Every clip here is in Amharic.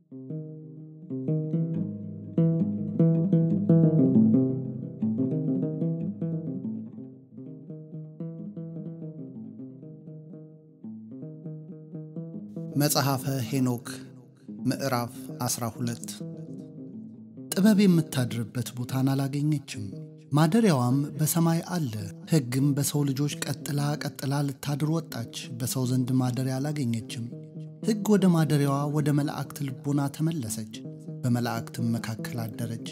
መጽሐፈ ሄኖክ ምዕራፍ 12 ጥበብ የምታድርበት ቦታን አላገኘችም። ማደሪያዋም በሰማይ አለ። ሕግም በሰው ልጆች ቀጥላ ልታድር ወጣች። በሰው ዘንድ ማደሪያ አላገኘችም። ሕግ ወደ ማደሪያዋ ወደ መላእክት ልቦና ተመለሰች፣ በመላእክትም መካከል አደረች።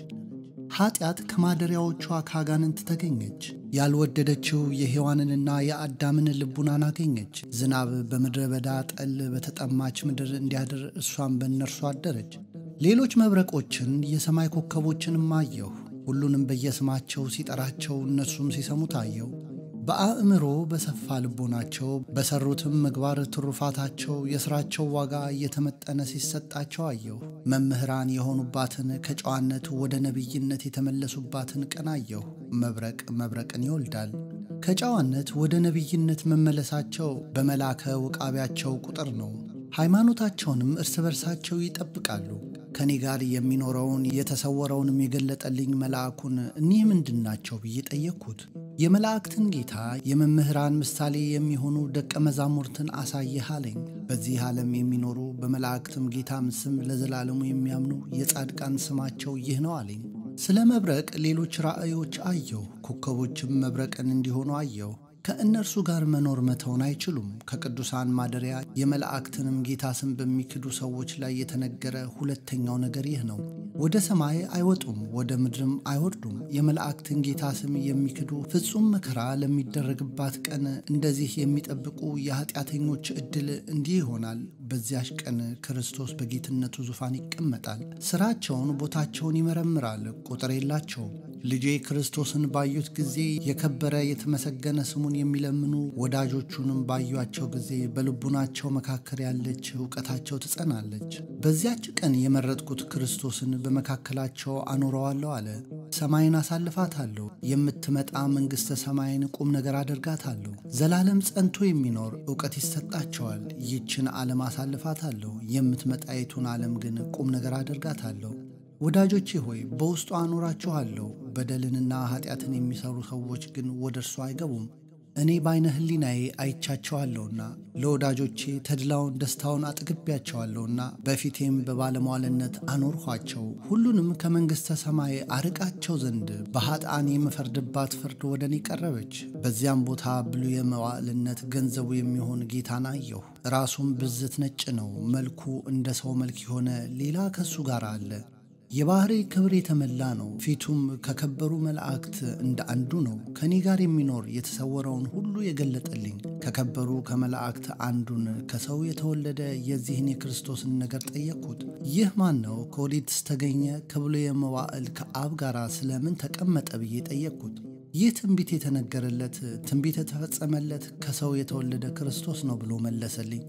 ኃጢአት ከማደሪያዎቿ ከአጋንንት ተገኘች። ያልወደደችው የሔዋንንና የአዳምን ልቡናን አገኘች። ዝናብ በምድረ በዳ ጠል በተጠማች ምድር እንዲያድር እሷም በእነርሱ አደረች። ሌሎች መብረቆችን የሰማይ ኮከቦችንም አየሁ። ሁሉንም በየስማቸው ሲጠራቸው እነሱም ሲሰሙት አየሁ። በአእምሮ በሰፋ ልቦናቸው በሰሩትም ምግባር ትሩፋታቸው የሥራቸው ዋጋ እየተመጠነ ሲሰጣቸው አየሁ። መምህራን የሆኑባትን ከጨዋነት ወደ ነቢይነት የተመለሱባትን ቀን አየሁ። መብረቅ መብረቅን ይወልዳል። ከጨዋነት ወደ ነቢይነት መመለሳቸው በመላከ ውቃቢያቸው ቁጥር ነው። ሃይማኖታቸውንም እርስ በርሳቸው ይጠብቃሉ። ከኔ ጋር የሚኖረውን የተሰወረውንም የገለጠልኝ መልአኩን እኒህ ምንድናቸው ብዬ ጠየቅኩት። የመላእክትን ጌታ የመምህራን ምሳሌ የሚሆኑ ደቀ መዛሙርትን አሳየህ አለኝ። በዚህ ዓለም የሚኖሩ በመላእክትም ጌታም ስም ለዘላለሙ የሚያምኑ የጻድቃን ስማቸው ይህ ነው አለኝ። ስለ መብረቅ ሌሎች ራእዮች አየሁ። ኮከቦችም መብረቅን እንዲሆኑ አየሁ። ከእነርሱ ጋር መኖር መተውን አይችሉም። ከቅዱሳን ማደሪያ የመላእክትንም ጌታ ስም በሚክዱ ሰዎች ላይ የተነገረ ሁለተኛው ነገር ይህ ነው። ወደ ሰማይ አይወጡም፣ ወደ ምድርም አይወርዱም። የመላእክትን ጌታ ስም የሚክዱ ፍጹም መከራ ለሚደረግባት ቀን እንደዚህ የሚጠብቁ የኃጢአተኞች ዕድል እንዲህ ይሆናል። በዚያች ቀን ክርስቶስ በጌትነቱ ዙፋን ይቀመጣል። ሥራቸውን ቦታቸውን ይመረምራል፣ ቁጥር የላቸውም። ልጄ ክርስቶስን ባዩት ጊዜ የከበረ የተመሰገነ ስሙን የሚለምኑ ወዳጆቹንም ባዩአቸው ጊዜ በልቡናቸው መካከል ያለች ዕውቀታቸው ትጸናለች። በዚያች ቀን የመረጥኩት ክርስቶስን በመካከላቸው አኖረዋለሁ አለ። ሰማይን አሳልፋታለሁ፣ የምትመጣ መንግሥተ ሰማይን ቁም ነገር አደርጋታለሁ። ዘላለም ጸንቶ የሚኖር ዕውቀት ይሰጣቸዋል። ይህችን ዓለም አሳልፋታለሁ፣ የምትመጣይቱን ዓለም ግን ቁም ነገር አደርጋታለሁ። ወዳጆቼ ሆይ በውስጡ አኖራችኋለሁ። በደልንና ኃጢአትን የሚሰሩ ሰዎች ግን ወደ እርሱ አይገቡም። እኔ በዓይነ ሕሊናዬ አይቻቸዋለሁና ለወዳጆቼ ተድላውን ደስታውን አጥግቤያቸዋለሁና በፊቴም በባለሟልነት አኖርኋቸው። ሁሉንም ከመንግሥተ ሰማይ አርቃቸው ዘንድ በኃጥአን የምፈርድባት ፍርድ ወደ እኔ ቀረበች። በዚያም ቦታ ብሉየ መዋዕልነት ገንዘቡ የሚሆን ጌታን አየሁ። ራሱም ብዝት ነጭ ነው። መልኩ እንደ ሰው መልክ የሆነ ሌላ ከሱ ጋር አለ። የባህሪ ክብር የተመላ ነው። ፊቱም ከከበሩ መላእክት እንደ አንዱ ነው። ከኔ ጋር የሚኖር የተሰወረውን ሁሉ የገለጠልኝ ከከበሩ ከመላእክት አንዱን ከሰው የተወለደ የዚህን የክርስቶስን ነገር ጠየቅኩት። ይህ ማን ነው? ከወዴትስ ተገኘ? ከብሉየ መዋዕል ከአብ ጋር ስለምን ተቀመጠ ብዬ ጠየቅኩት። ይህ ትንቢት የተነገረለት ትንቢት የተፈጸመለት ከሰው የተወለደ ክርስቶስ ነው ብሎ መለሰልኝ።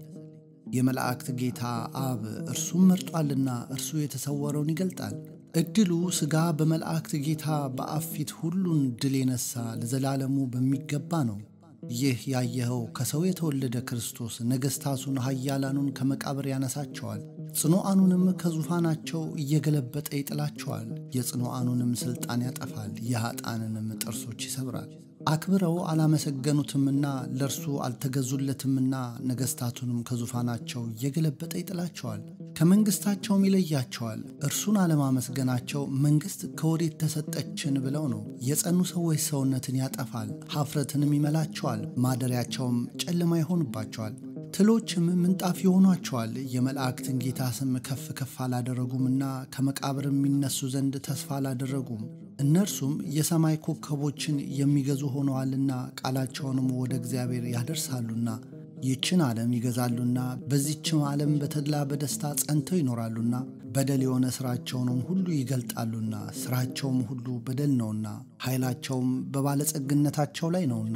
የመላእክት ጌታ አብ እርሱም መርጧልና እርሱ የተሰወረውን ይገልጣል። ዕድሉ ሥጋ በመላእክት ጌታ በአብ ፊት ሁሉን ድል የነሣ ለዘላለሙ በሚገባ ነው። ይህ ያየኸው ከሰው የተወለደ ክርስቶስ ነገሥታቱን ኃያላኑን ከመቃብር ያነሳቸዋል፣ ጽኑዓኑንም ከዙፋናቸው እየገለበጠ ይጥላቸዋል። የጽኑዓኑንም ሥልጣን ያጠፋል፣ የኃጥአንንም ጥርሶች ይሰብራል። አክብረው አላመሰገኑትምና ለእርሱ አልተገዙለትምና ነገሥታቱንም ከዙፋናቸው እየገለበጠ ይጥላቸዋል፣ ከመንግሥታቸውም ይለያቸዋል። እርሱን አለማመስገናቸው መንግሥት ከወዴት ተሰጠችን ብለው ነው። የጸኑ ሰዎች ሰውነትን ያጠፋል፣ ኀፍረትንም ይመላቸዋል። ማደሪያቸውም ጨለማ ይሆንባቸዋል፣ ትሎችም ምንጣፍ ይሆኗቸዋል። የመላእክትን ጌታ ስም ከፍ ከፍ አላደረጉምና ከመቃብር የሚነሱ ዘንድ ተስፋ አላደረጉም። እነርሱም የሰማይ ኮከቦችን የሚገዙ ሆነዋልና ቃላቸውንም ወደ እግዚአብሔር ያደርሳሉና ይህችን ዓለም ይገዛሉና በዚህችም ዓለም በተድላ በደስታ ጸንተው ይኖራሉና በደል የሆነ ሥራቸውንም ሁሉ ይገልጣሉና ሥራቸውም ሁሉ በደል ነውና ኃይላቸውም በባለጸግነታቸው ላይ ነውና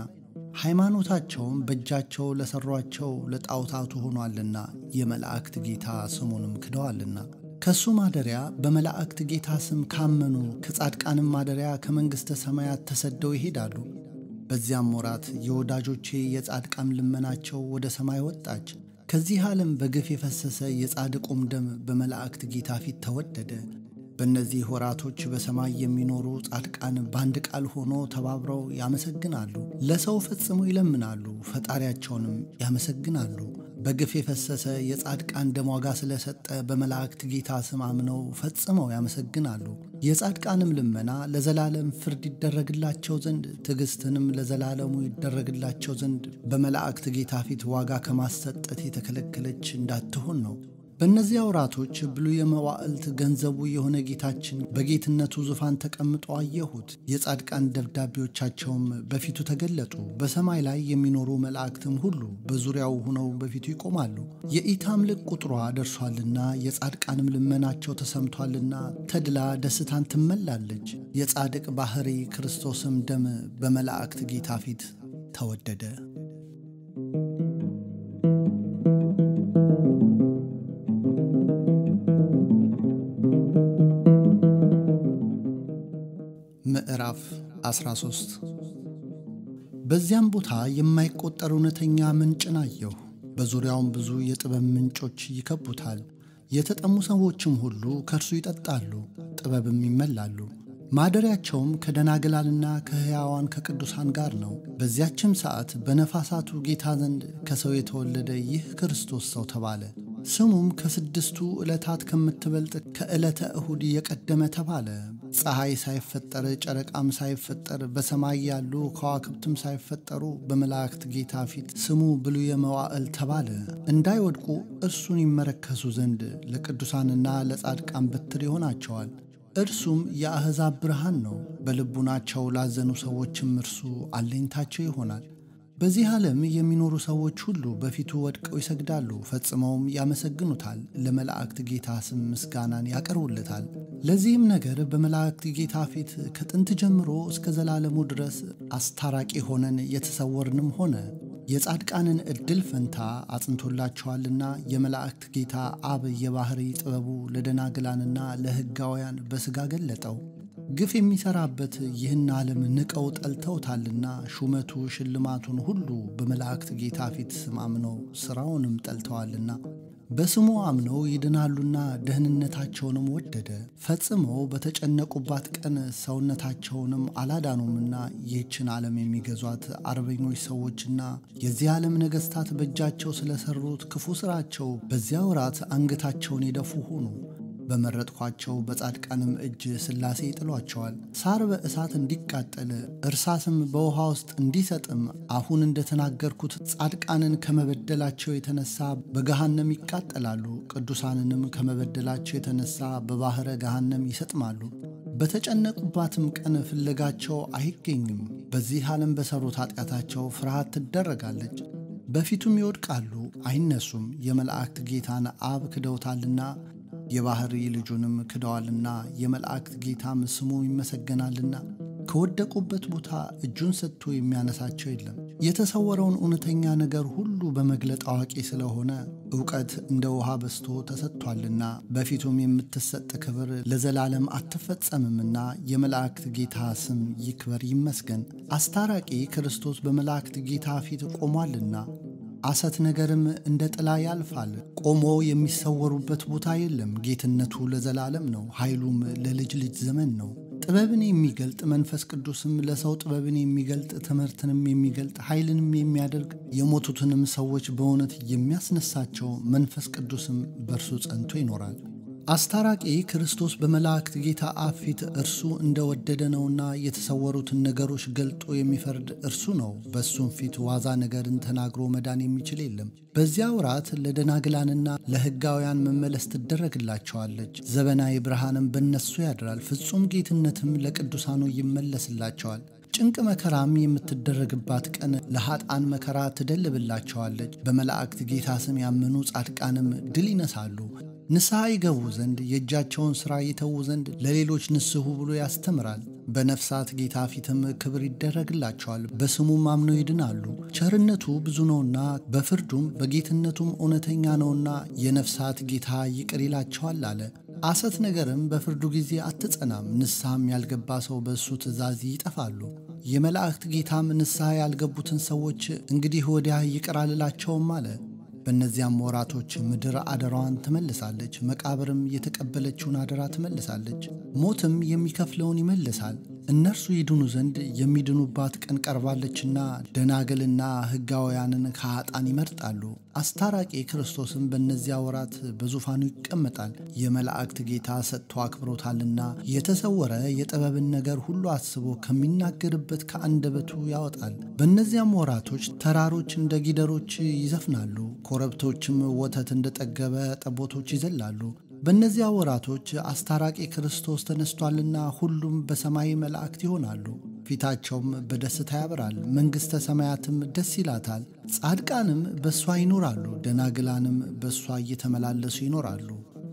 ሃይማኖታቸውም በእጃቸው ለሠሯቸው ለጣዖታቱ ሆኗልና የመላእክት ጌታ ስሙንም ክደዋልና ከሱ ማደሪያ በመላእክት ጌታ ስም ካመኑ ከጻድቃንም ማደሪያ ከመንግሥተ ሰማያት ተሰደው ይሄዳሉ። በዚያም ወራት የወዳጆቼ የጻድቃን ልመናቸው ወደ ሰማይ ወጣች፣ ከዚህ ዓለም በግፍ የፈሰሰ የጻድቁም ደም በመላእክት ጌታ ፊት ተወደደ። በእነዚህ ወራቶች በሰማይ የሚኖሩ ጻድቃን በአንድ ቃል ሆኖ ተባብረው ያመሰግናሉ። ለሰው ፈጽመው ይለምናሉ፣ ፈጣሪያቸውንም ያመሰግናሉ። በግፍ የፈሰሰ የጻድቃን ደም ዋጋ ስለሰጠ በመላእክት ጌታ ስም አምነው ፈጽመው ያመሰግናሉ። የጻድቃንም ልመና ለዘላለም ፍርድ ይደረግላቸው ዘንድ ትዕግሥትንም ለዘላለሙ ይደረግላቸው ዘንድ በመላእክት ጌታ ፊት ዋጋ ከማሰጠት የተከለከለች እንዳትሆን ነው። በእነዚያ ወራቶች ብሉየ መዋዕልት ገንዘቡ የሆነ ጌታችን በጌትነቱ ዙፋን ተቀምጦ አየሁት። የጻድቃን ደብዳቤዎቻቸውም በፊቱ ተገለጡ። በሰማይ ላይ የሚኖሩ መላእክትም ሁሉ በዙሪያው ሆነው በፊቱ ይቆማሉ። የኢታምልክ ቁጥሯ ደርሷልና የጻድቃንም ልመናቸው ተሰምቷልና ተድላ ደስታን ትመላለች። የጻድቅ ባሕሪ ክርስቶስም ደም በመላእክት ጌታ ፊት ተወደደ። ምዕራፍ 13 በዚያም ቦታ የማይቆጠር እውነተኛ ምንጭን አየሁ። በዙሪያውም ብዙ የጥበብ ምንጮች ይከቡታል። የተጠሙ ሰዎችም ሁሉ ከእርሱ ይጠጣሉ፣ ጥበብም ይመላሉ። ማደሪያቸውም ከደናግላልና ከሕያዋን ከቅዱሳን ጋር ነው። በዚያችም ሰዓት በነፋሳቱ ጌታ ዘንድ ከሰው የተወለደ ይህ ክርስቶስ ሰው ተባለ። ስሙም ከስድስቱ ዕለታት ከምትበልጥ ከዕለተ እሁድ የቀደመ ተባለ። ፀሐይ ሳይፈጠር ጨረቃም ሳይፈጠር በሰማይ ያሉ ከዋክብትም ሳይፈጠሩ በመላእክት ጌታ ፊት ስሙ ብሉየ መዋዕል ተባለ። እንዳይወድቁ እርሱን ይመረከሱ ዘንድ ለቅዱሳንና ለጻድቃን በትር ይሆናቸዋል። እርሱም የአሕዛብ ብርሃን ነው። በልቡናቸው ላዘኑ ሰዎችም እርሱ አለኝታቸው ይሆናል። በዚህ ዓለም የሚኖሩ ሰዎች ሁሉ በፊቱ ወድቀው ይሰግዳሉ፣ ፈጽመውም ያመሰግኑታል። ለመላእክት ጌታ ስም ምስጋናን ያቀርቡለታል። ለዚህም ነገር በመላእክት ጌታ ፊት ከጥንት ጀምሮ እስከ ዘላለሙ ድረስ አስታራቂ ሆነን የተሰወርንም ሆነ የጻድቃንን ዕድል ፈንታ አጽንቶላቸዋልና የመላእክት ጌታ አብ የባሕሪ ጥበቡ ለደናግላንና ለሕጋውያን በሥጋ ገለጠው። ግፍ የሚሠራበት ይህን ዓለም ንቀው ጠልተውታልና ሹመቱ ሽልማቱን ሁሉ በመላእክት ጌታ ፊት ስም አምነው ሥራውንም ጠልተዋልና በስሙ አምነው ይድናሉና ደህንነታቸውንም ወደደ። ፈጽመው በተጨነቁባት ቀን ሰውነታቸውንም አላዳኑምና ይህችን ዓለም የሚገዟት አርበኞች ሰዎችና የዚህ ዓለም ነገሥታት በእጃቸው ስለሠሩት ክፉ ሥራቸው በዚያ ወራት አንገታቸውን የደፉ ሆኑ። በመረጥኳቸው በጻድቃንም እጅ ሥላሴ ይጥሏቸዋል። ሳር በእሳት እንዲቃጠል እርሳስም በውሃ ውስጥ እንዲሰጥም አሁን እንደተናገርኩት ጻድቃንን ከመበደላቸው የተነሳ በገሃነም ይቃጠላሉ። ቅዱሳንንም ከመበደላቸው የተነሳ በባሕረ ገሃነም ይሰጥማሉ። በተጨነቁባትም ቀን ፍለጋቸው አይገኝም። በዚህ ዓለም በሠሩት ኃጢአታቸው ፍርሃት ትደረጋለች። በፊቱም ይወድቃሉ፣ አይነሱም። የመላእክት ጌታን አብ ክደውታልና የባሕሪ ልጁንም ክደዋልና የመላእክት ጌታም ስሙ ይመሰገናልና ከወደቁበት ቦታ እጁን ሰጥቶ የሚያነሳቸው የለም። የተሰወረውን እውነተኛ ነገር ሁሉ በመግለጥ አዋቂ ስለሆነ ዕውቀት እንደ ውሃ በዝቶ ተሰጥቷልና በፊቱም የምትሰጥ ክብር ለዘላለም አትፈጸምምና የመላእክት ጌታ ስም ይክበር ይመስገን። አስታራቂ ክርስቶስ በመላእክት ጌታ ፊት ቆሟልና አሰት ነገርም እንደ ጥላ ያልፋል። ቆሞ የሚሰወሩበት ቦታ የለም። ጌትነቱ ለዘላለም ነው፣ ኃይሉም ለልጅ ልጅ ዘመን ነው። ጥበብን የሚገልጥ መንፈስ ቅዱስም ለሰው ጥበብን የሚገልጥ ትምህርትንም የሚገልጥ ኃይልንም የሚያደርግ የሞቱትንም ሰዎች በእውነት የሚያስነሳቸው መንፈስ ቅዱስም በእርሱ ጸንቶ ይኖራል። አስታራቂ ክርስቶስ በመላእክት ጌታ አብ ፊት እርሱ እንደወደደ ነውና የተሰወሩትን ነገሮች ገልጦ የሚፈርድ እርሱ ነው። በእሱም ፊት ዋዛ ነገርን ተናግሮ መዳን የሚችል የለም። በዚያ ወራት ለደናግላንና ለሕጋውያን መመለስ ትደረግላቸዋለች። ዘበናዊ ብርሃንም በእነሱ ያድራል፣ ፍጹም ጌትነትም ለቅዱሳኑ ይመለስላቸዋል። ጭንቅ መከራም የምትደረግባት ቀን ለኃጥአን መከራ ትደልብላቸዋለች። በመላእክት ጌታ ስም ያመኑ ጻድቃንም ድል ይነሳሉ። ንስሐ ይገቡ ዘንድ የእጃቸውን ሥራ ይተዉ ዘንድ ለሌሎች ንስሑ ብሎ ያስተምራል። በነፍሳት ጌታ ፊትም ክብር ይደረግላቸዋል። በስሙም አምነው ይድናሉ። ቸርነቱ ብዙ ነውና በፍርዱም በጌትነቱም እውነተኛ ነውና የነፍሳት ጌታ ይቅር ይላቸዋል አለ። አሰት ነገርም በፍርዱ ጊዜ አትጸናም። ንስሐም ያልገባ ሰው በእሱ ትእዛዝ ይጠፋሉ። የመላእክት ጌታም ንስሐ ያልገቡትን ሰዎች እንግዲህ ወዲያ ይቅር አልላቸውም አለ። በእነዚያም ወራቶች ምድር አደራዋን ትመልሳለች፣ መቃብርም የተቀበለችውን አደራ ትመልሳለች፣ ሞትም የሚከፍለውን ይመልሳል። እነርሱ ይድኑ ዘንድ የሚድኑባት ቀን ቀርባለችና ደናግልና ሕጋውያንን ከኃጥአን ይመርጣሉ። አስታራቂ ክርስቶስም በእነዚያ ወራት በዙፋኑ ይቀመጣል። የመላእክት ጌታ ሰጥቶ አክብሮታልና የተሰወረ የጥበብን ነገር ሁሉ አስቦ ከሚናገርበት ከአንደበቱ ያወጣል። በእነዚያም ወራቶች ተራሮች እንደ ጊደሮች ይዘፍናሉ፣ ኮረብቶችም ወተት እንደጠገበ ጠቦቶች ይዘላሉ። በእነዚያ ወራቶች አስታራቂ ክርስቶስ ተነስቷልና ሁሉም በሰማይ መላእክት ይሆናሉ። ፊታቸውም በደስታ ያበራል፣ መንግሥተ ሰማያትም ደስ ይላታል። ጻድቃንም በእሷ ይኖራሉ፣ ደናግላንም በእሷ እየተመላለሱ ይኖራሉ።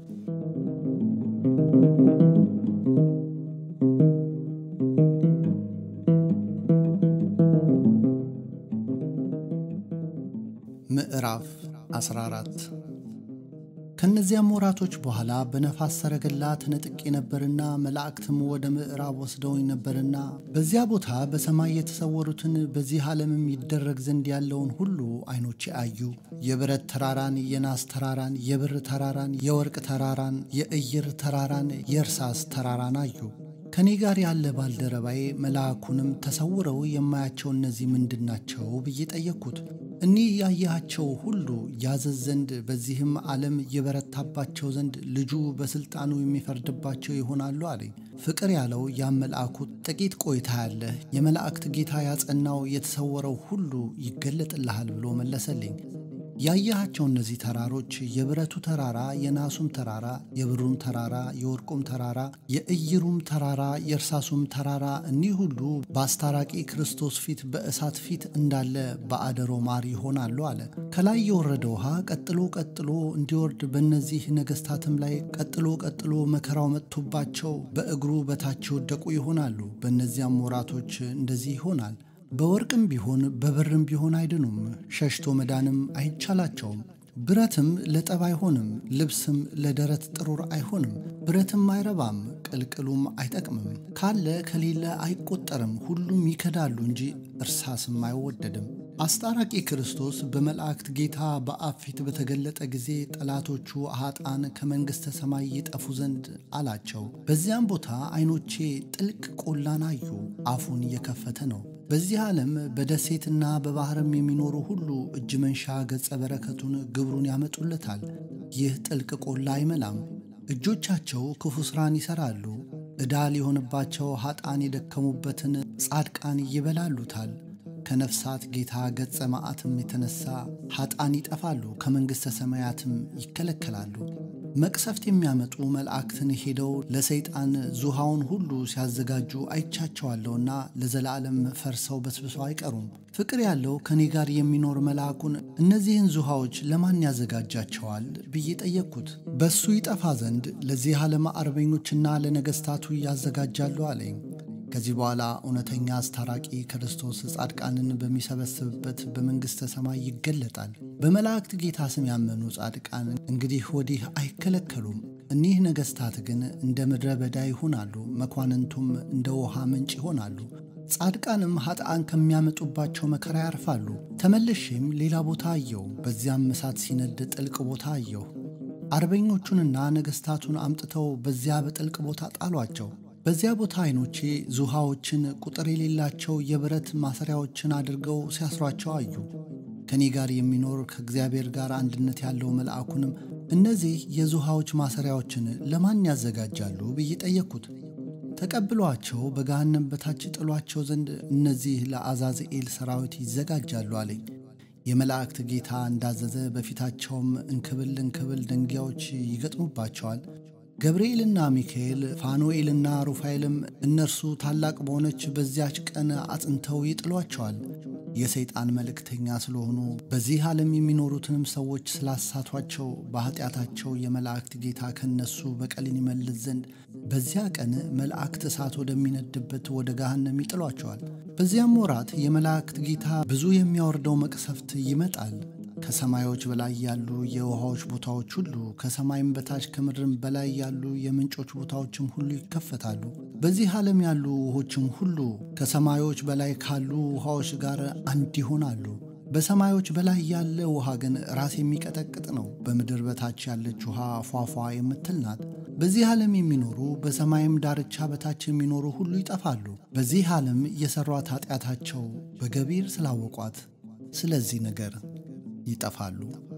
ምዕራፍ 14 ከነዚያም ወራቶች በኋላ በነፋስ ሰረገላ ተነጥቄ ነበርና መላእክትም ወደ ምዕራብ ወስደውኝ ነበርና በዚያ ቦታ በሰማይ የተሰወሩትን በዚህ ዓለምም ይደረግ ዘንድ ያለውን ሁሉ ዓይኖቼ አዩ። የብረት ተራራን፣ የናስ ተራራን፣ የብር ተራራን፣ የወርቅ ተራራን፣ የእይር ተራራን፣ የእርሳስ ተራራን አዩ። ከኔ ጋር ያለ ባልደረባዬ መልአኩንም ተሰውረው የማያቸው እነዚህ ምንድናቸው ብዬ ጠየቅኩት። እኒህ ያያቸው ሁሉ ያዘዝ ዘንድ በዚህም ዓለም የበረታባቸው ዘንድ ልጁ በስልጣኑ የሚፈርድባቸው ይሆናሉ አለኝ። ፍቅር ያለው ያ መልአኩ ጥቂት ቆይታ ያለህ የመላእክት ጌታ ያጸናው የተሰወረው ሁሉ ይገለጥልሃል ብሎ መለሰልኝ። ያያቸው እነዚህ ተራሮች የብረቱ ተራራ፣ የናሱም ተራራ፣ የብሩም ተራራ፣ የወርቁም ተራራ፣ የእይሩም ተራራ፣ የእርሳሱም ተራራ እኒህ ሁሉ በአስታራቂ ክርስቶስ ፊት በእሳት ፊት እንዳለ በአደሮ ማር ይሆናሉ አለ። ከላይ የወረደ ውሃ ቀጥሎ ቀጥሎ እንዲወርድ በእነዚህ ነገሥታትም ላይ ቀጥሎ ቀጥሎ መከራው መጥቶባቸው በእግሩ በታች ወደቁ ይሆናሉ። በእነዚያም ወራቶች እንደዚህ ይሆናል። በወርቅም ቢሆን በብርም ቢሆን አይድኑም፣ ሸሽቶ መዳንም አይቻላቸውም። ብረትም ለጠብ አይሆንም፣ ልብስም ለደረት ጥሩር አይሆንም። ብረትም አይረባም፣ ቅልቅሉም አይጠቅምም። ካለ ከሌለ አይቆጠርም፣ ሁሉም ይከዳሉ እንጂ እርሳስም አይወደድም። አስታራቂ ክርስቶስ በመላእክት ጌታ በአብ ፊት በተገለጠ ጊዜ ጠላቶቹ ኃጥአን ከመንግሥተ ሰማይ ይጠፉ ዘንድ አላቸው። በዚያም ቦታ ዓይኖቼ ጥልቅ ቆላን አዩ፣ አፉን እየከፈተ ነው። በዚህ ዓለም በደሴትና በባሕርም የሚኖሩ ሁሉ እጅ መንሻ ገጸ በረከቱን ግብሩን ያመጡለታል። ይህ ጥልቅ ቆላ አይመላም። እጆቻቸው ክፉ ሥራን ይሠራሉ። ዕዳ ሊሆንባቸው ኃጥአን የደከሙበትን ጻድቃን ይበላሉታል። ከነፍሳት ጌታ ገጸ መዓትም የተነሣ ኃጥአን ይጠፋሉ፣ ከመንግሥተ ሰማያትም ይከለከላሉ። መቅሰፍት የሚያመጡ መላእክትን ሄደው ለሰይጣን ዙሃውን ሁሉ ሲያዘጋጁ አይቻቸዋለሁና ለዘላለም ፈርሰው በስብሰው አይቀሩም። ፍቅር ያለው ከኔ ጋር የሚኖር መልአኩን እነዚህን ዙሃዎች ለማን ያዘጋጃቸዋል ብዬ ጠየቅኩት። በሱ ይጠፋ ዘንድ ለዚህ ዓለም አርበኞችና ለነገሥታቱ ያዘጋጃሉ አለኝ። ከዚህ በኋላ እውነተኛ አስታራቂ ክርስቶስ ጻድቃንን በሚሰበስብበት በመንግሥተ ሰማይ ይገለጣል። በመላእክት ጌታ ስም ያመኑ ጻድቃን እንግዲህ ወዲህ አይከለከሉም። እኒህ ነገሥታት ግን እንደ ምድረ በዳ ይሆናሉ፣ መኳንንቱም እንደ ውሃ ምንጭ ይሆናሉ። ጻድቃንም ኃጥአን ከሚያመጡባቸው መከራ ያርፋሉ። ተመልሼም ሌላ ቦታ አየሁ። በዚያም እሳት ሲነድ ጥልቅ ቦታ አየሁ። አርበኞቹንና ነገሥታቱን አምጥተው በዚያ በጥልቅ ቦታ ጣሏቸው። በዚያ ቦታ ዓይኖቼ ዙሃዎችን ቁጥር የሌላቸው የብረት ማሰሪያዎችን አድርገው ሲያስሯቸው አዩ። ከኔ ጋር የሚኖር ከእግዚአብሔር ጋር አንድነት ያለው መልአኩንም እነዚህ የዙሃዎች ማሰሪያዎችን ለማን ያዘጋጃሉ ብዬ ጠየቅኩት። ተቀብሏቸው በገሃነም በታች ጥሏቸው ዘንድ እነዚህ ለአዛዝኤል ሰራዊት ይዘጋጃሉ አለኝ። የመላእክት ጌታ እንዳዘዘ በፊታቸውም እንክብል እንክብል ድንጋዮች ይገጥሙባቸዋል። ገብርኤልና ሚካኤል ፋኑኤልና ሩፋኤልም እነርሱ ታላቅ በሆነች በዚያች ቀን አጽንተው ይጥሏቸዋል። የሰይጣን መልእክተኛ ስለሆኑ በዚህ ዓለም የሚኖሩትንም ሰዎች ስላሳቷቸው በኃጢአታቸው የመላእክት ጌታ ከነሱ በቀልን ይመልስ ዘንድ በዚያ ቀን መላእክት እሳት ወደሚነድበት ወደ ገሃነም ይጥሏቸዋል። በዚያም ወራት የመላእክት ጌታ ብዙ የሚያወርደው መቅሰፍት ይመጣል። ከሰማዮች በላይ ያሉ የውሃዎች ቦታዎች ሁሉ ከሰማይም በታች ከምድርም በላይ ያሉ የምንጮች ቦታዎችም ሁሉ ይከፈታሉ። በዚህ ዓለም ያሉ ውሆችም ሁሉ ከሰማዮች በላይ ካሉ ውሃዎች ጋር አንድ ይሆናሉ። በሰማዮች በላይ ያለ ውሃ ግን ራስ የሚቀጠቅጥ ነው። በምድር በታች ያለች ውሃ ፏፏ የምትል ናት። በዚህ ዓለም የሚኖሩ በሰማይም ዳርቻ በታች የሚኖሩ ሁሉ ይጠፋሉ። በዚህ ዓለም የሠሯት ኃጢአታቸው በገቢር ስላወቋት ስለዚህ ነገር ይጠፋሉ።